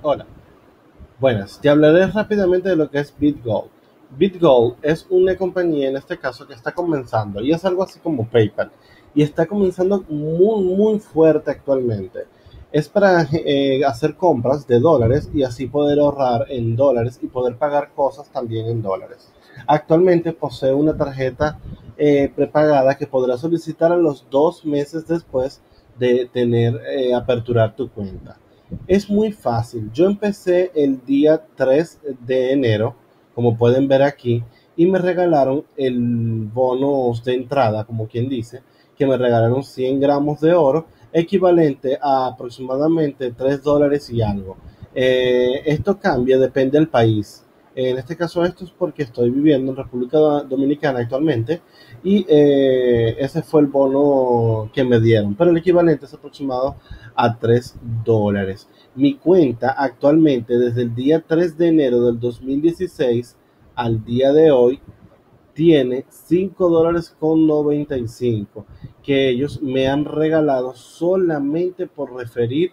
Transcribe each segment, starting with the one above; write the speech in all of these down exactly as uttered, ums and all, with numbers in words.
Hola, buenas. Te hablaré rápidamente de lo que es BitGold. BitGold es una compañía en este caso que está comenzando y es algo así como PayPal y está comenzando muy muy fuerte actualmente. Es para eh, hacer compras de dólares y así poder ahorrar en dólares y poder pagar cosas también en dólares. Actualmente posee una tarjeta eh, prepagada que podrás solicitar a los dos meses después de tener eh, aperturar tu cuenta. Es muy fácil. Yo empecé el día tres de enero, como pueden ver aquí, y me regalaron el bono de entrada, como quien dice, que me regalaron cien gramos de oro, equivalente a aproximadamente tres dólares y algo. Eh, esto cambia, depende del país. En este caso esto es porque estoy viviendo en República Dominicana actualmente y eh, ese fue el bono que me dieron, pero el equivalente es aproximado a tres dólares. Mi cuenta actualmente desde el día tres de enero del dos mil dieciséis al día de hoy tiene cinco dólares con noventa y cinco que ellos me han regalado solamente por referir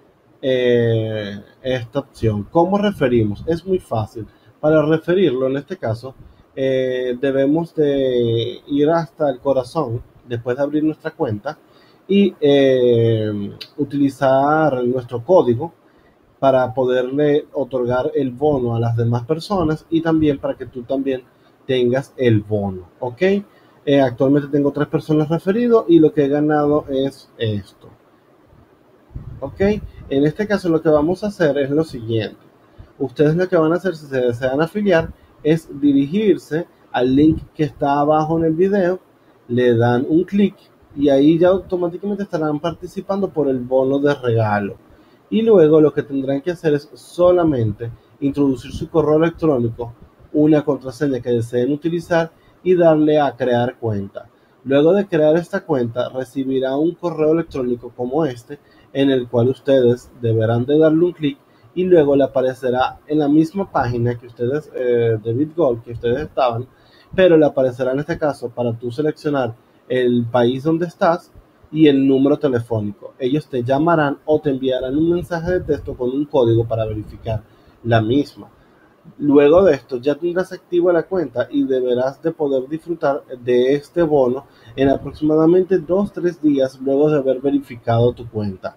eh, esta opción. ¿Cómo referimos? Es muy fácil. Para referirlo, en este caso, eh, debemos de ir hasta el corazón después de abrir nuestra cuenta y eh, utilizar nuestro código para poderle otorgar el bono a las demás personas y también para que tú también tengas el bono, ¿ok? Eh, actualmente tengo tres personas referidos y lo que he ganado es esto. ¿Ok? En este caso lo que vamos a hacer es lo siguiente. Ustedes lo que van a hacer si se desean afiliar es dirigirse al link que está abajo en el video, le dan un clic y ahí ya automáticamente estarán participando por el bono de regalo. Y luego lo que tendrán que hacer es solamente introducir su correo electrónico, una contraseña que deseen utilizar y darle a crear cuenta. Luego de crear esta cuenta recibirá un correo electrónico como este en el cual ustedes deberán de darle un clic y luego le aparecerá en la misma página que ustedes eh, de BitGold que ustedes estaban, pero le aparecerá en este caso para tú seleccionar el país donde estás y el número telefónico. Ellos te llamarán o te enviarán un mensaje de texto con un código para verificar la misma. Luego de esto ya tendrás activa la cuenta y deberás de poder disfrutar de este bono en aproximadamente dos tres días luego de haber verificado tu cuenta.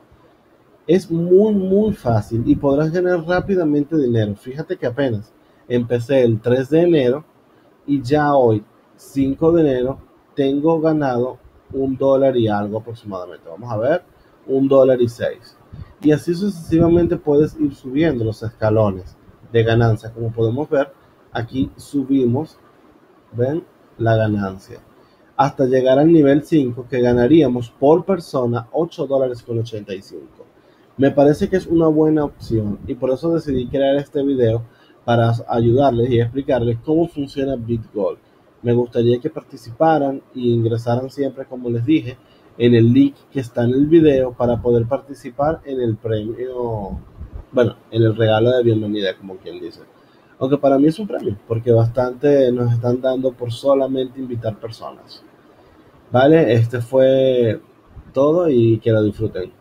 Es muy muy fácil y podrás ganar rápidamente dinero. Fíjate que apenas empecé el tres de enero y ya hoy, cinco de enero, tengo ganado un dólar y algo aproximadamente. Vamos a ver, un dólar y seis. Y así sucesivamente puedes ir subiendo los escalones de ganancia. Como podemos ver, aquí subimos, ven, la ganancia. Hasta llegar al nivel cinco que ganaríamos por persona ocho dólares con ochenta y cinco. Me parece que es una buena opción y por eso decidí crear este video para ayudarles y explicarles cómo funciona BitGold. Me gustaría que participaran y ingresaran siempre, como les dije, en el link que está en el video para poder participar en el premio, bueno, en el regalo de bienvenida, como quien dice. Aunque para mí es un premio, porque bastante nos están dando por solamente invitar personas. Vale, este fue todo y que lo disfruten.